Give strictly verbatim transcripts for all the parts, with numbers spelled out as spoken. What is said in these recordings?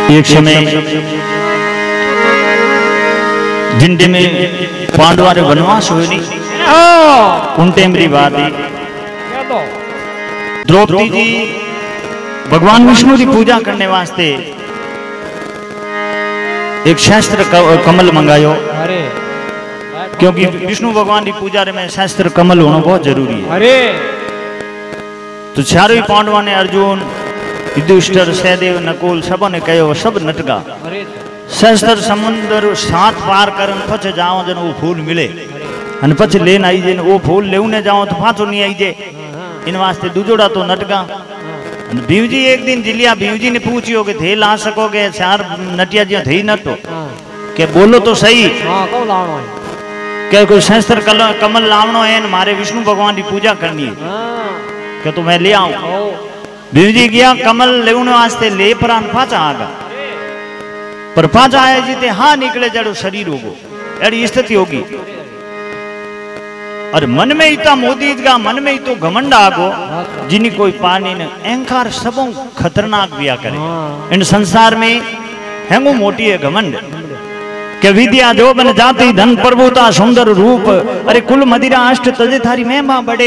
एक समय जिंदे में पांडवारे वनवास हुए नहीं उन टाइम री बात है। द्रौपदी जी भगवान विष्णु की पूजा करने वास्ते एक शास्त्र कमल मंगायो, क्योंकि विष्णु भगवान की पूजा में शास्त्र कमल होना बहुत जरूरी है। अरे तो चारों पांडवा ने अर्जुन युधिष्ठिर सहदेव नकुल सब ने कहो सब नटगा सहस्त्र समुद्र सात पार करन पछ जाओ जन वो फूल मिले अन पछ लेन आई जे वो फूल लेने जाओ तो पाछो नहीं आई जे इन वास्ते दूजोड़ा तो नटगा। भीम जी एक दिन जिलिया भीम जी ने पूछियो कि थे ला सकोगे चार नटिया जी थे नटो के बोलो तो सही क्या कोई सहस्त्र कमल लावनो है मारे विष्णु भगवान की पूजा करनी है क्या तो मैं ले आऊं। भीम जी गया कमल लेने वास्ते ले परान पाचा आगा पर पाचा आया जीते हाँ निकले जड़ो शरीर होगो ऐसी स्थिति होगी। और मन में इतना मोदी का मन में तो घमंड आगो जिन्हें कोई पानी ने अहंकार सबों खतरनाक बिया करे इन संसार में हैंगो मोटी है घमंड के विद्या जो बन जाती धन प्रभुता सुंदर रूप अरे कुल मदिरा अष्ट तजे थारी महिमा बड़े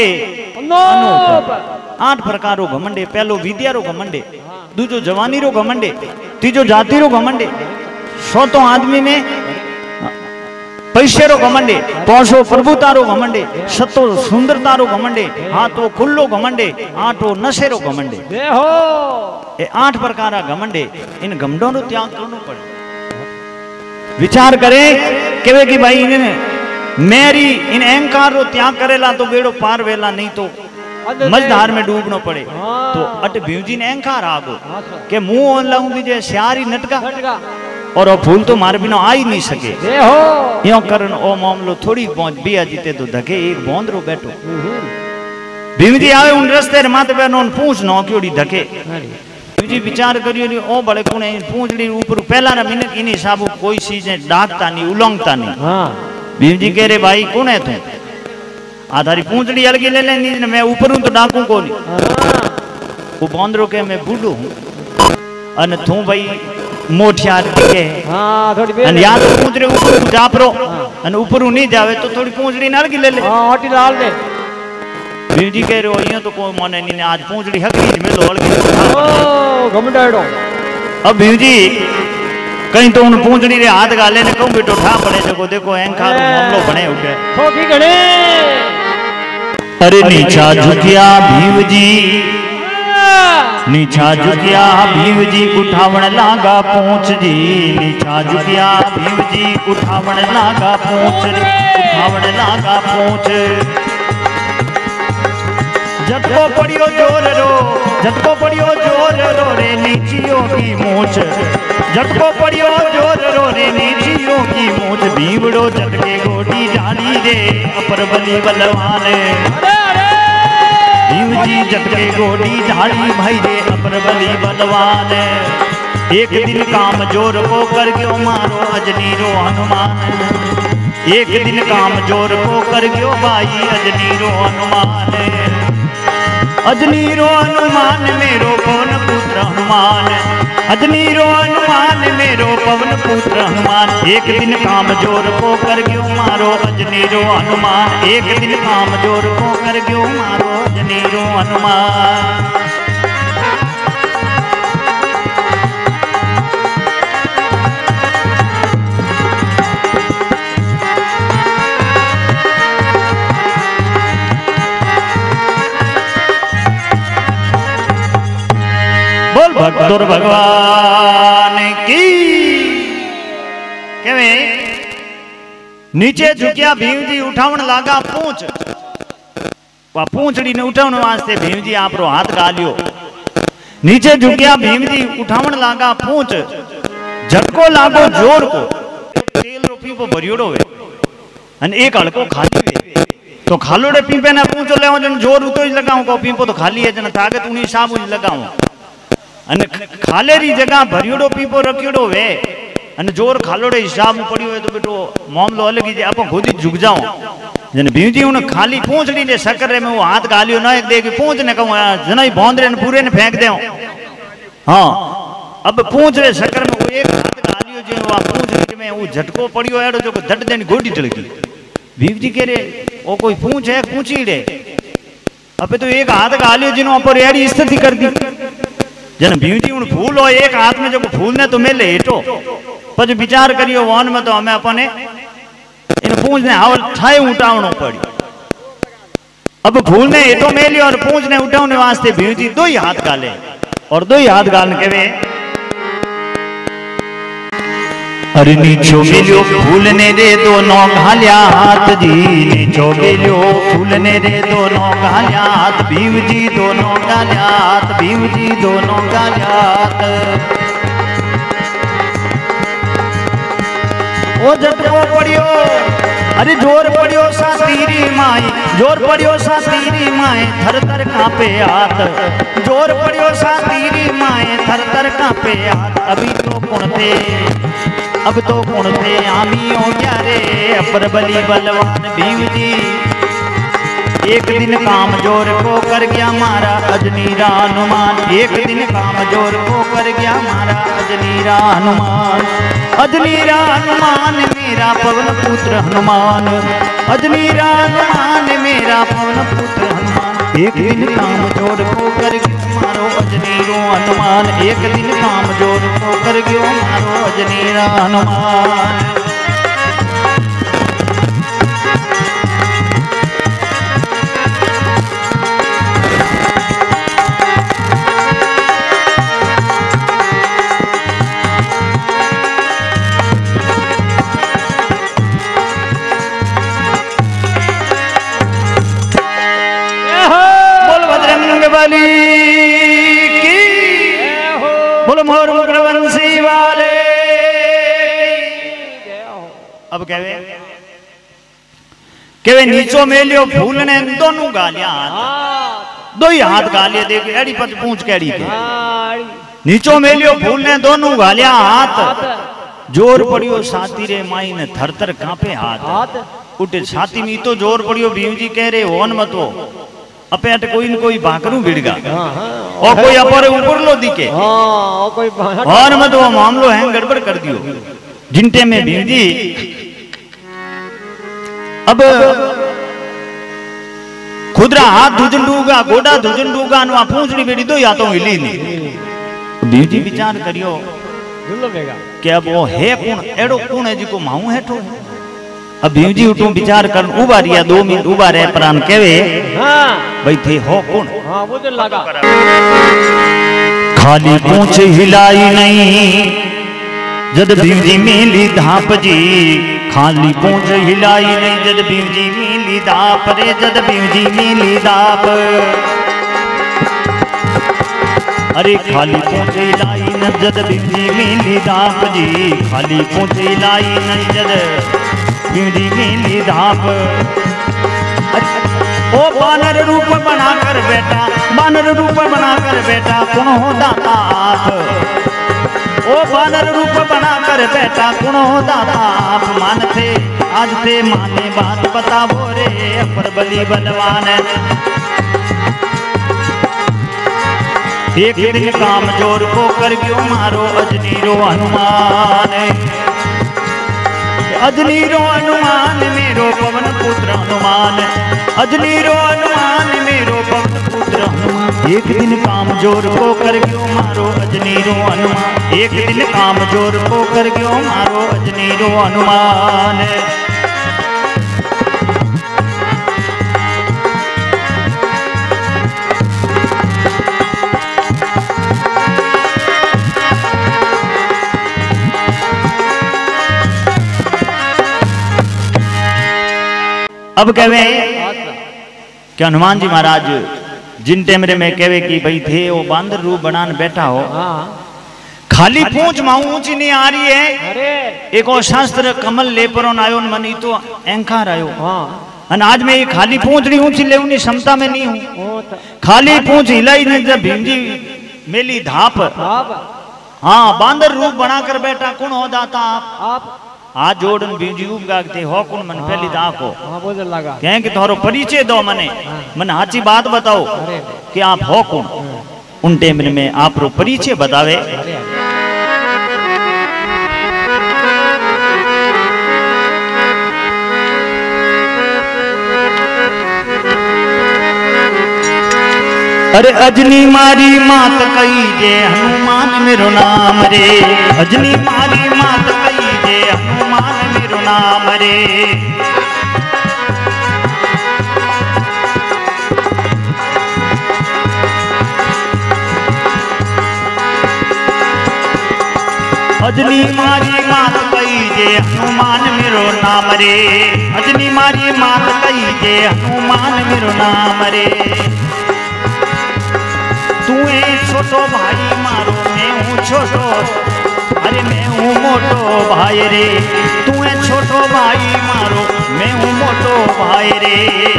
आठ प्रकारो घमंडे। पहलो विद्या रो घमंडे, दूजो जवानी रो घमंडे, तीजो जाति रो घमंडे, सौतो आदमी में पैसे रो घमंडे, पांचो प्रभुता रो घमंडे, सतो सुंदरता रो घमंडे, हाथो खुल्लो घमंडे, आठो नशे रो घमंडे। ये आठ प्रकार घमंडे इन घमंडों रो त्याग करनो पड़े। विचार करे केवे कि भाई इन्हें मेरी इन अहंकार रो त्याग करेला तो बेड़ो पार वेला नहीं तो मझधार में डूबना पड़े। तो अट भीम जी ने अहंकार आगो के मुंह लाऊंगी जे श्यारी नटका और फूल तो मार बिना आ ही नहीं सके यो करन ओ मामलो थोड़ी पहुंच बिया जीते तो धके एक बोंदरो बैठो। भीम जी आवे उन रस्ते रे माथे पे नोन पूछ नो क्योड़ी धके भीम जी विचार करियो ओ बड़े कोने पूंछड़ी ऊपर पहला रा मिनट इनी हिसाब कोई चीज डाकता नहीं उलंघता नहीं। भीम जी कह रे भाई कौन है तू आधारी पूंछड़ी अलगी ले लेनी मैं ऊपर हूं तो डाकू को नहीं। वो बंदरो के मैं बूढ़ो हूं अन तू भाई मोठियार के हां थोड़ी अन या तो पूंछड़ी ऊपर जापरो अन ऊपर नहीं जावे तो थोड़ी पूंछड़ी अलगी ले ले हां हटी डाल दे। भीम जी कह रहे हो यो तो कोई माने नहीं आज पूंछड़ी हकरी में तो अलगी ओ घमंडाड़ो। अब भीम जी कहीं तो उन पूंछड़ी रे हाथ गाले ने कहूं बेटो ठा पड़े देखो देखो अहंकार मामलो बने उठे ठोकी गणे। अरे नीचा झुकिया भीम जी नीचा झुकिया भीम जी उठावण लागा पूंछ जी नीचा झुकिया भीम जी उठावण लागा पूंछ उठावण लागा पूंछ। झटको पड़ियो जोर रो झटको पड़ियो जोर रो रे नीचियों की मूंछ झटको पड़ियो जोर रो रे नीचियों की मूंछ। भीमड़ो झटके गोटी जानी रे अपर बली बलवान भीम जी झटके गोटी झाड़ी भाई रे अपर बली बलवान। एक दिन काम जोर को कर गयो मारो अजनीरो हनुमान एक दिन काम जोर को कर गयो भाई अजनीरो हनुमान। अजनीरो हनुमान मेरो पवन पुत्र हनुमान अजनीरो हनुमान मेरो पवन पुत्र हनुमान। एक दिन काम जोर को कर गयो मारो अजनीरो हनुमान एक दिन काम जोर को कर गयो मारो अजनीरो हनुमान। भक्तोर भगवान की केवे नीचे झुकिया भीम जी उठावण लागा पूंछ वा पूंछड़ी ने उठावण वास्ते भीम जी आपरो हाथ गालियो नीचे झुकिया भीम जी उठावण लागा पूंछ झटको लागो जोर को तेल रो पीपो भरियोड़ो वे अने एक हड़को खाली वे तो खालोड़े पीपे ने पूंछो लेवो जन जोर उतो ही लगाऊं को पीपो तो खाली है जन ताकत उनी हिसाब ही लगाऊं अने खालेरी जगह भरियोड़ो पीपो रखियोड़ो वे अने जोर खालोड़े हिसाब पड़ियो है तो बेटो मामलो अलग ही आप खुद ही झुक जाओ जन भीम जी उन खाली पूंछड़ी ने शक्कर में वो हाथ गालियो ना दे के पूंछ ने कहूं जना ही भौंदरे ने पूरे ने फेंक दे। हाँ अब पूंछ रे शकर में वो एक हाथ गालियो जो वो पूंछ में वो झटको पड़ियो एड़ो जो धट देनी गोडी टलकी भीम जी कह रे ओ कोई पूंछ है पूंछी रे अबे तो एक हाथ गालियो जिनो पर एड़ी स्थिति कर दी जन भीम जी उन फूल हो एक हाथ में जो फूल ने तो मेले हेटो पर विचार करियो वन में तो हमें अपने इन पूंछ ने हावल ठाए उठावनो पड़ी अब फूल ने हेटो मेलियो और पूंछ ने उठावने वास्ते भीम जी दो ही हाथ गाले और दो ही हाथ गालने के वे अरे नीचो मिलियो फूल ने रे दोनों घालिया हाथ जी नीचो मिलियो फूल ने रे दोनों घालिया हाथ भीम जी दोनों घालिया हाथ भीम जी दोनों घालिया हाथ ओ झटको पड़ियो अरे जोर पड़ियो सा तीरी माई जोर पड़ियो सा तीरी माए थर थर कांपे हाथ जोर पड़ियो सा तीरी माए थर थर कांपे हाथ अभी तो कुणते अब तो कुणते आमी हो गया रे अपर बली बलवान भीम जी एक दिन काम जोर को कर गया मारा अजनीरा हनुमान एक दिन काम जोर को कर गया मारा अजनीरा हनुमान अजनीरा हनुमान मेरा पवन पुत्र हनुमान अजनीरा हनुमान मेरा पवन पुत्र हनुमान एक दिन काम जोर को कर गया मारो अजनीरो हनुमान एक दिन काम जोर को कर गयो मारो अजनीरा हनुमान वाली की बोलो मोर मुकुटवंशी वाले अब कहवे कहवे नीचो मेलियो फूल ने दोनों गालियां दो ही हाथ गालियां देख एड़ी पच पूंछ केड़ी के नीचो मेलियो फूल ने दोनों गालियां हाथ जोर पड़ियो छाती रे माई ने थर थर कांपे हाथ उठे छाती में तो जोर पड़ियो भीम जी कह रहे होन मत हो अपे अट कोई न कोई भाकरू भिड़गा और कोई अपर ऊपर लो दिखे और मत वो मामलो है गड़बड़ कर दियो जिनटे में भीम जी अब खुदरा हाथ धुजन डूगा गोडा धुजन डूगा न पूंछड़ी बेड़ी दो या तो हिली नहीं भीम जी विचार करियो कि अब वो है कौन एड़ो कौन है जिको माऊ है ठो अब भीम जी उठू विचार कर उबा रिया दो मिनट उबा रहे प्राण केवे हाँ भाई थे हो कौन हाँ वो तो लगा खाली पूंछ हिलाई नहीं जद भीम जी मिली धाप जी खाली पूंछ हिलाई नहीं जद भीम जी मिली धाप रे जद भीम जी मिली धाप अरे खाली पूंछ हिलाई न जद भीम जी मिली धाप जी खाली पूंछ हिलाई नहीं जद भीमजी मिली धाप ओ बानर रूप बनाकर बेटा बानर रूप बनाकर बेटा कौन हो दाता आप ओ बानर रूप बनाकर बेटा कौन हो दाता आप मानते आज थे माने बात बताओ रे अपर बली बलवान एक दिन काम जोर को कर गयो मारो अजनीरो हनुमान अजनीरो हनुमान मेरो पवन पुत्र हनुमान अजनीरो हनुमान मेरो पवन पुत्र हनुमान एक दिन काम जोर को कर गयो मारो अजनीरो हनुमान एक दिन काम जोर को कर गयो मारो अजनीरो हनुमान अब कहवे कि हनुमान जी महाराज जिन टेमरे में कहवे कि भाई थे वो बांदर रूप बनान बैठा हो खाली पूंछ माऊ ऊंची नहीं आ रही है एक और शास्त्र कमल ले पर आयो मन तो अहंकार आयो अन आज में ये खाली पूंछ नहीं ऊंची ले उन्हीं क्षमता में नहीं हूँ खाली पूंछ हिलाई नहीं जब भीम जी मेली धाप हाँ बांदर रूप बनाकर बैठा कौन हो जाता आप आ जोड़न भीम जी उब गागते हो कौन मन पहली दाखो हां बोल लगा कहें कि तोरो परिचय दो मने मन हाची बात बताओ कि आप हो कौन उन टेम में आप रो परिचय बतावे अरे अजनी मारी मात कही जे हनुमान मेरो नाम रे, अजनी मारी मात कही जे हनुमान मेरो नाम रे। अजनी मारी मात कही जे हनुमान मेरो नाम रे, अजनी मारी मात कही जे हनुमान मेरो नाम रे। तू छोटो भाई मारो मैं हूँ छोटो, अरे मैं हूँ मोटो भाई रे। तू छोटो भाई मारो मैं हूँ मोटो भाई रे।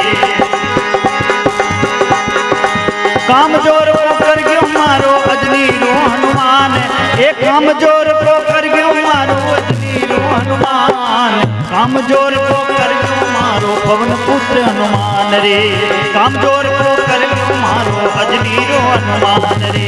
कामजोर को कर गयो मारो अजनी रो हनुमान, एक कामजोर को कर गयो मारो अजनी रो हनुमान। कामजोर को कर गयो मारो पवन पुत्र हनुमान रे, कामजोर को कर गयो मारो अजनी रो हनुमान रे।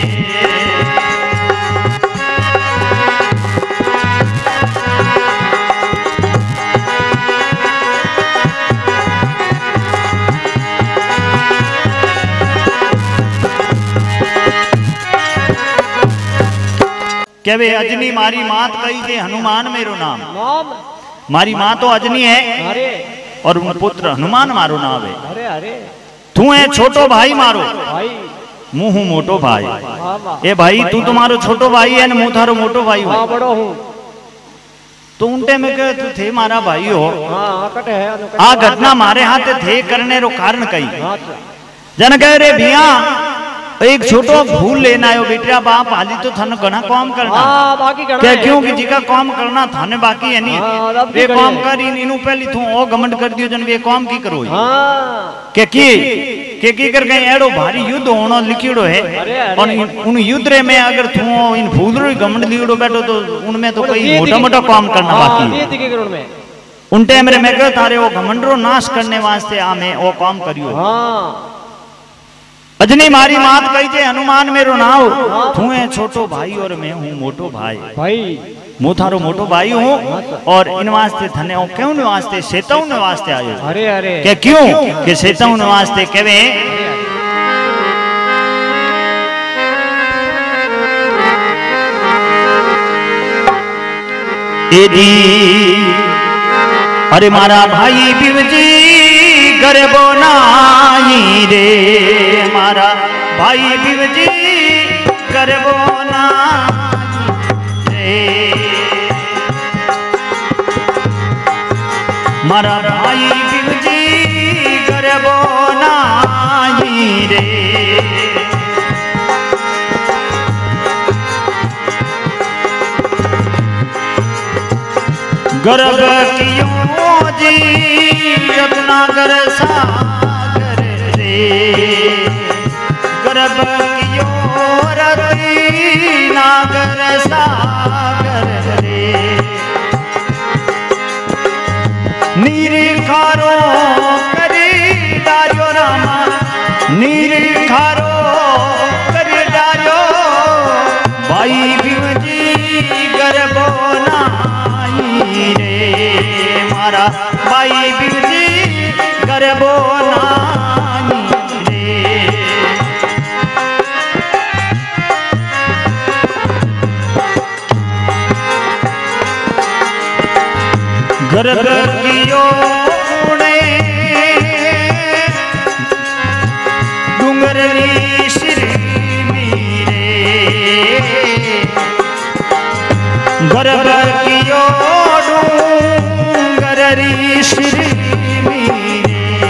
कहवे अजनी मारी मात कही जे हनुमान मेरो नाम, नाम? मारी माँ तो अजनी है, अरे और पुत्र हनुमान मारो नाम है। अरे अरे तू है छोटो भाई मारो भाई, मुँह मोटो भाई। ए भाई तू तुम्हारो छोटो भाई है ना, मुँह थारो मोटो भाई हो। बड़ो हूँ तो उनटे में कह तू थे मारा भाई हो। आ घटना मारे हाथ थे करने रो कारण कही जन कह रे भिया एक छोटो भूल लेना आयो बेटा बाप हाली तो थाने घना काम करना। हाँ, बाकी करना क्या क्योंकि जिका काम करना थाने बाकी है नहीं। हाँ, वे काम कर इनु पहली तू ओ घमंड कर दियो जन वे काम की करो। हाँ, के की के की कर गए एड़ो भारी युद्ध होनो लिखिड़ो है। अरे, अरे, और उन युद्ध रे में अगर तू इन भूल रो घमंड लिखिड़ो बैठो तो उनमें तो कोई मोटा मोटा काम करना बाकी है। उन टाइम रे मैं कह तारे वो घमंड रो नाश करने वास्ते आ मैं वो काम करियो। हाँ, अजनी मारी मात कही जे हनुमान मेरो नाव, तू है छोटो भाई और मैं हूँ मोटो भाई। भाई मु थारो मोटो भाई हूँ और इन वास्ते थने ओ क्यों ने वास्ते सेताऊ ने वास्ते आयो। अरे अरे के क्यों के सेताऊ ने वास्ते कहवे एदी अरे मारा भाई बिवजी गरबो नाई रे, मारा भाई बिवजी गरबो नाई रे। मारा भाई बिवजी गरबो नाई रे। गर्भ कियो जी रत्नागर सागर रे, गर्भ कियो रत्नागर सागर रे। निरीखारो करी डार्यो रामा, निरीखारो करी डार्यो भाई बिवजी गर्भो नाई रे। मारा भाई बिवजी गर्भो नाई रे। गर्भ कियो उड़े डूंगरनी श्री मीरे, गर्भ कियो डूंगरनी श्री मीरे।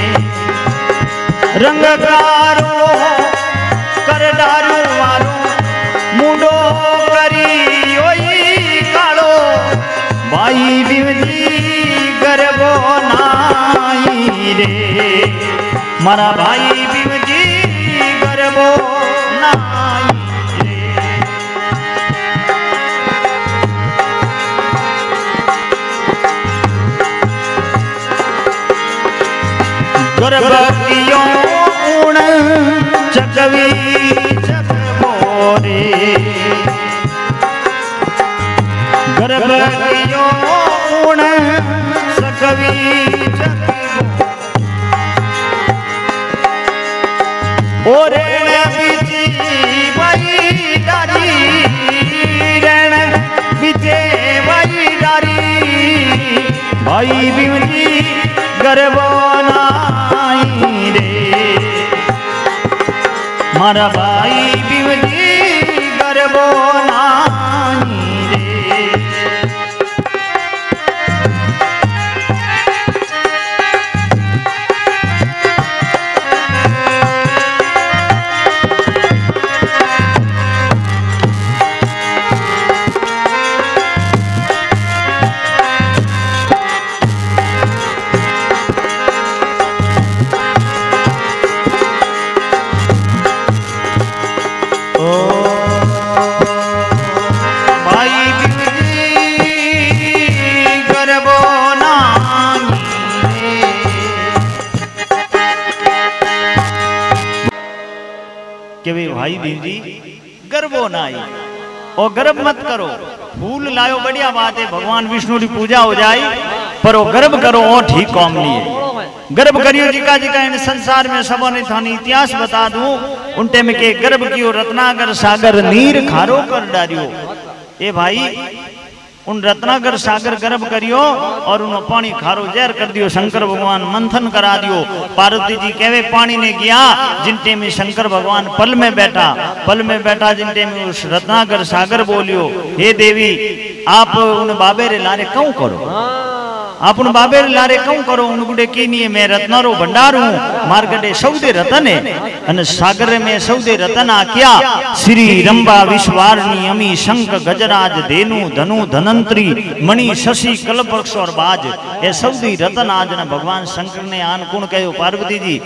रंगकारो कर डारू वालो मुंडो करी ओई कालो भाई बिवजी गर्भो नाई रे। मारा भाई बिवजी गर्भो नाई रे। गर्भ कियो उण जगवी जग मोरे, गर्भ कियो उण सकवी जग ओरे गरबो नाई रे मारा भाई बिवजी गरबो नाई रे। कि वे भाई बीवी गर्वो ना आई और गर्व मत करो। फूल लायो बढ़िया बात है, भगवान विष्णु की पूजा हो जाए, पर वो गर्व करो और ठीक काम नहीं है। गर्व करियो जिका जिका इन संसार में सबों ने थानी इतिहास बता दूं उनटे में के गर्व कियो रत्नाकर सागर नीर खारो कर डारियो। ए भाई उन रत्नाकर सागर गर्भ करियो और उन पानी खारो जहर कर दियो। शंकर भगवान मंथन करा दियो। पार्वती जी कहवे पानी ने गया जिनटे में शंकर भगवान पल में बैठा, पल में बैठा जिनटे में उस रत्नाकर सागर बोलियो, हे देवी आप उन बाबे रे लारे क्यों करो, आप उन बाबे रे लारे क्यों करो, उन गुडे की नहीं मैं रत्नारो भंडार हूं, मार्गडे सौदे रतन है अन सागर में सौदे रतन आ क्या श्री रंबा विश्वारणी अमी शंख गजराज धेनु धनु धनंत्री मणि शशि कल्पवृक्ष और बाज ये सौदी रतन आज न भगवान शंकर ने आन कुण कहो पार्वती जी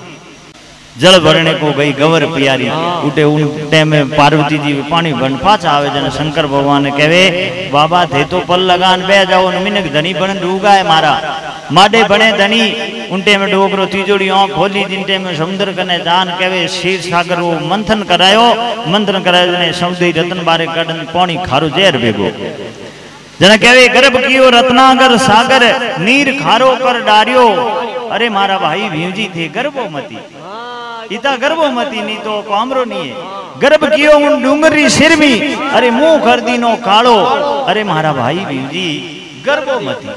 जल भरने को गई गवर प्यारी उठे उन टाइम में पार्वती जी पानी बन पाचा आवे जन शंकर भगवान कहे बाबा थे तो पल लगान बह जाओ मिनक धनी बन डूगा है मारा माडे बने धनी उनटे में डोगरो तीजोड़ी आंख खोली जिनटे में समुद्र कने जान कहे शीर सागर वो मंथन करायो मंथन करायो जने समुद्री रतन बारे कड़न पानी खारो जहर बेगो जना कहे गर्भ कियो रत्नागर सागर नीर खारो कर डारियो। अरे मारा भाई भीवजी थे गर्भोमती इता गर्भोमती नहीं तो कामरो नहीं है। गर्भ कियो उन डूंगरी सिर में अरे मुंह कर दीनो कालो। अरे मारा भाई भीवजी गर्भोमती।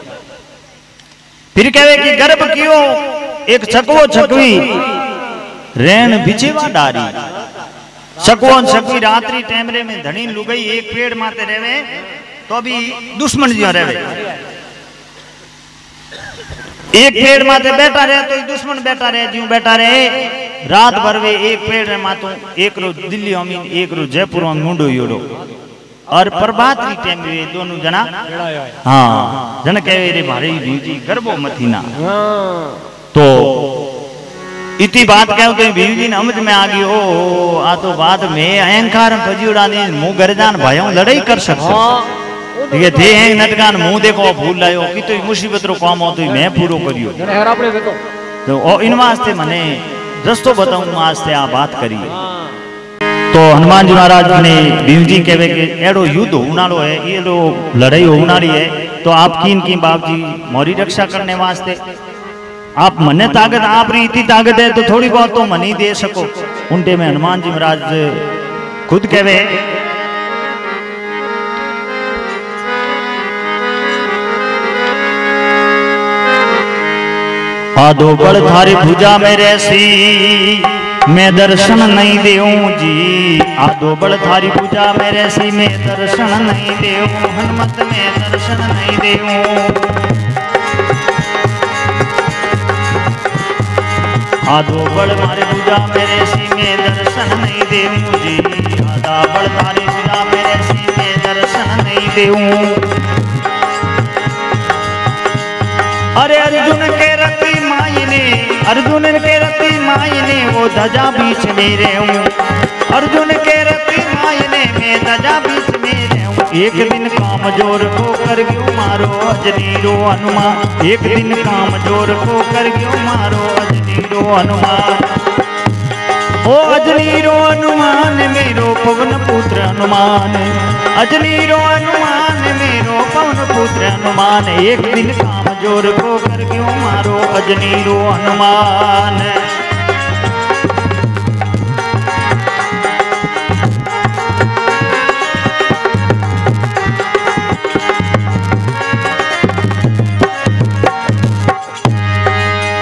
फिर कहे कि गर्भ कियो एक छकवो छकवी रेण बिचेवा डारी। छकवो छकवी रात्रि टेमरे में धनी लुगई एक पेड़ माते रेवे तो भी दुश्मन जी रेवे, एक पेड़ माते बैठा रहे तो दुश्मन बैठा रहे ज्यों बैठा रहे रात भर वे एक पेड़ मातो एक रो दिल्ली अमीन एक रो जयपुर में मुंडो योड़ो और प्रभात की टाइम वे दोनों जना हाँ जन कहे रे भारी भीवजी गर्भोमती ना तो इतनी बात कहो तो भीवजी ने समझ में आ गई ओ आ तो बात में अहंकार फजीड़ा ने मुंह गरजान भाइयों लड़ाई कर सकते ठीक है थे हैं नटकान मुंह देखो भूल लायो कि तो मुसीबत रो काम हो तो मैं पूरो करियो तो ओ इन वास्ते मने रस्तो बताऊं वास्ते आ बात करी। तो हनुमान जी महाराज ने भीवजी कहे कि एड़ो युद्ध होनारो है ये लो लड़ाई होनारी है तो आप किन की बाप जी मोरी रक्षा करने वास्ते आप मने ताकत आप री इतनी ताकत है तो थोड़ी बहुत तो मनी दे सको। उनटे में हनुमान जी महाराज खुद कहे आदो बड़ थारी भुजा में रहसी मैं दर्शन नहीं देऊं जी। आदो बड़ थारी भुजा में रहसी मैं दर्शन नहीं देऊं हनुमत में दर्शन नहीं देऊं। आदो बड़ थारी भुजा में रहसी मैं दर्शन नहीं देऊं जी। आदा बड़ थारी भुजा में रहसी मैं दर्शन नहीं देऊं। अरे अर्जुन के रति मायने अर्जुन के रति मायने वो धजा बीच में रहूं। अर्जुन के रति मायने में धजा बीच में रहूं। एक दिन काम जोर को कर गयो मारो अजनीरो हनुमान। एक दिन काम जोर को कर गयो मारो अजनीरो हनुमान। ओ अजनीरो हनुमान मेरो पवन पुत्र हनुमान। अजनीरो हनुमान मेरो पवन पुत्र हनुमान। एक दिन काम जोर को कर क्यों मारो अजनीरो हनुमान।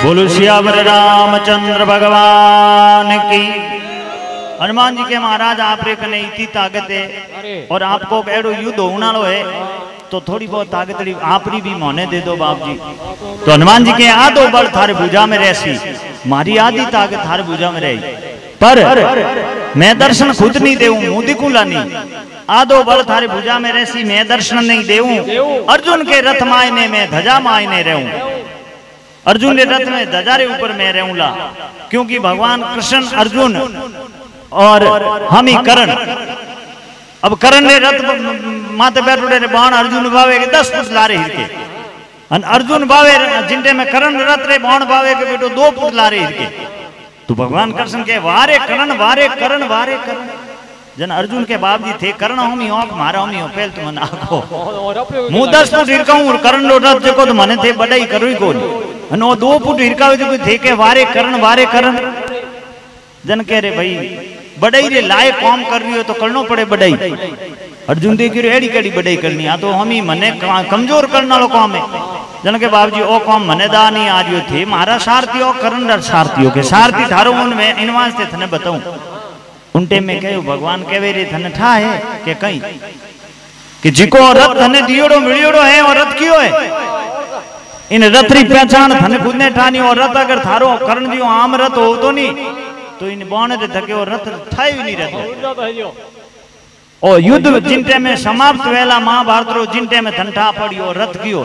बोलो सियावर रामचंद्र भगवान की। हनुमान जी के महाराज आप रे कने इतनी ताकत है और आपको एड़ो युद्ध होना लो है तो थोड़ी बहुत ताकत आपरी भी मोने दे दो बाप जी। तो हनुमान जी के आधो बल थारे भुजा में रहसी, मारी आधी ताकत थारे भुजा में रही, पर मैं दर्शन खुद नहीं देऊं, मुंह दिखूला नहीं। आधो बल थारे भुजा में रहसी, मैं दर्शन नहीं देऊं। अर्जुन के रथ मायने में धजा मायने रहूं, अर्जुन के रथ में धजा रे ऊपर मैं रहूंला, क्योंकि भगवान कृष्ण अर्जुन और हम ही करण। अब करण ने रथ माथे बैठो रे बाण अर्जुन भावे के दस फुट लारे हिरके, अन अर्जुन भावे जिंटे में करण रथ रे बाण भावे के बेटो दो फुट लारे हिरके। तो भगवान कृष्ण के वारे करण वारे करण वारे करण। जन अर्जुन के बाप जी थे करण होमी औक मारा होमी हो पहल तुम आखो मुंह दस फुट हिरकाऊं और करण लो रथ देखो तो मने थे बड़ाई करो ही कोनी, अन वो दो फुट हिरकावे तो थे के वारे करण वारे करण। जन कह रे भाई बड़ाई रे लाए काम कर रही हो तो करनो पड़े बड़ाई। अर्जुन देखी रे एड़ी केड़ी बड़ाई करनी आ तो हम ही मने कमजोर करने वालो काम है। जन के बाप जी ओ काम मने दा नहीं आ रही थे, मारा सारथी ओ करण सारथियों के सारथी थारो उनमें इनवास ते थने बताऊं। उनटे में कहो भगवान कहवे रे थने ठा है के कई कि जिको रथ थने दियोड़ो मिलियोड़ो है और रथ क्यों है, इन रथ री पहचान थने खुद ने ठानी। और रथ अगर थारो करण दियो आम रथ हो तो नहीं तो इन बाण दे धके और रथ ठाई भी नहीं रहते। और युद्ध जिनटे में समाप्त वेला महाभारत रो जिनटे में धनठा पड़ियो रथ क्यों।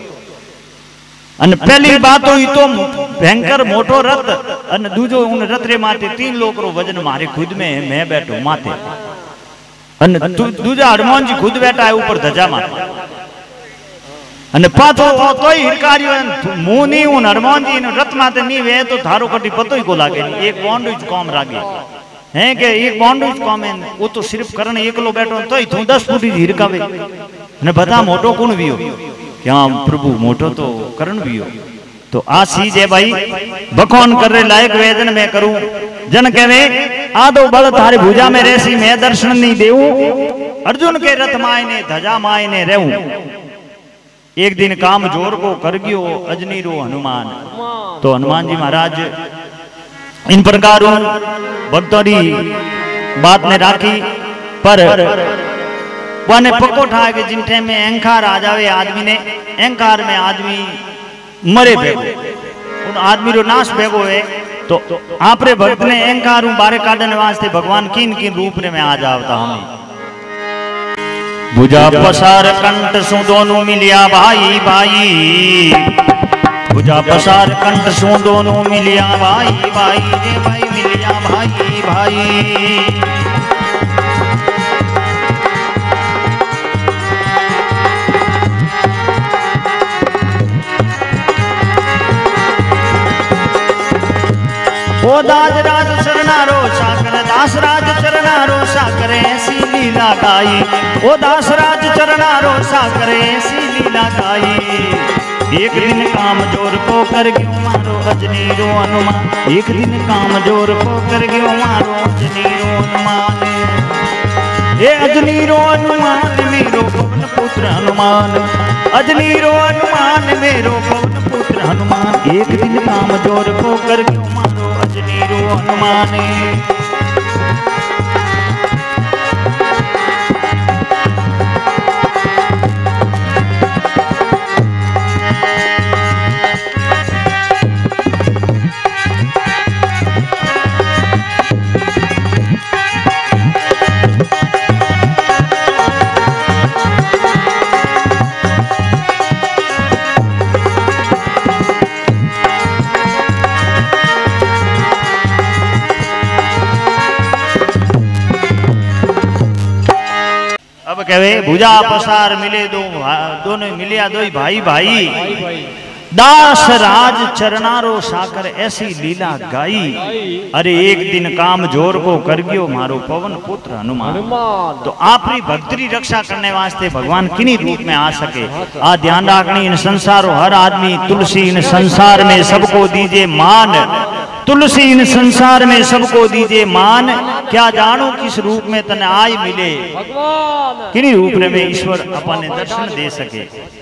अन पहली बात हुई तो भयंकर मोटो रथ, अन दूजो उन रथ रे माथे तीन लोग रो वजन मारे खुद में मैं बैठो माथे, अन दूजा हनुमान जी खुद बैठा है ऊपर धजा माथे। अन पाछो तो ही हिरकारियो मुंह नहीं उन हनुमान जी रथ माथे नहीं वे तो थारो कटी पतो ही को लागे नहीं। एक बॉन्ड कॉम लागे है के एक बॉन्ड कॉम है वो तो सिर्फ करण एकलो बैठो तो ही तू दस फुट हिरकावे ने बता मोटो कौन भी हो क्या प्रभु मोटो तो करण भी हो। तो आ चीज है भाई बखौन कर रे लायक वेदन में करूं। जन कहवे आधो बल थारे भुजा में रहसी, मैं दर्शन नहीं देऊं। अर्जुन के रथ मायने धजा मायने रहूं। एक दिन काम जोर को कर गयो अजनीरो हनुमान। तो हनुमान जी महाराज इन प्रकार भक्तों की बात ने राखी, पर वाने पक्को ठा के जिनटे में अहंकार आ जावे आदमी ने, अहंकार में आदमी मरे भेगो, उन आदमी रो नाश भेगो है। तो आपरे भक्त ने अहंकार बारे काटने वास्ते भगवान किन किन रूप में आ जावता हमें। भुजा पसार कंठ सु दोनों मिलिया भाई भाई, भुजा पसार कंठ सु दोनों मिलिया भाई भाई रे भाई मिलिया भाई भाई। ओ दास राज चरणारो साकर दास राज चरणारो साकर ऐसी लीला गाई। ओ दास राज चरणारो साकर ऐसी लीला गाई। एक दिन काम जोर को कर गयो मारो अजनीरो हनुमान, एक दिन काम जोर को कर गयो मारो अजनीरो हनुमान। हे अजनीरो हनुमान मेरो पवन पुत्र हनुमान, अजनीरो हनुमान मेरो पवन पुत्र हनुमान। एक दिन काम जोर को कर गयो मारो अजनीरो हनुमान। कहवे भुजा पसार मिले दो दोनों मिलिया दो भाई भाई। दास राज चरणारो साकर ऐसी लीला गाई। अरे एक दिन काम जोर को कर गयो मारो पवन पुत्र हनुमान। तो आपरी भक्ति रक्षा करने वास्ते भगवान किन्हीं रूप में आ सके। आ ध्यान रखनी इन संसारो हर आदमी तुलसी इन संसार में सबको दीजिए मान, तुलसी इन संसार में सबको दीजिए मान। क्या जानो किस रूप में तने आय मिले, किन्हीं रूप में ईश्वर अपने दर्शन दे सके।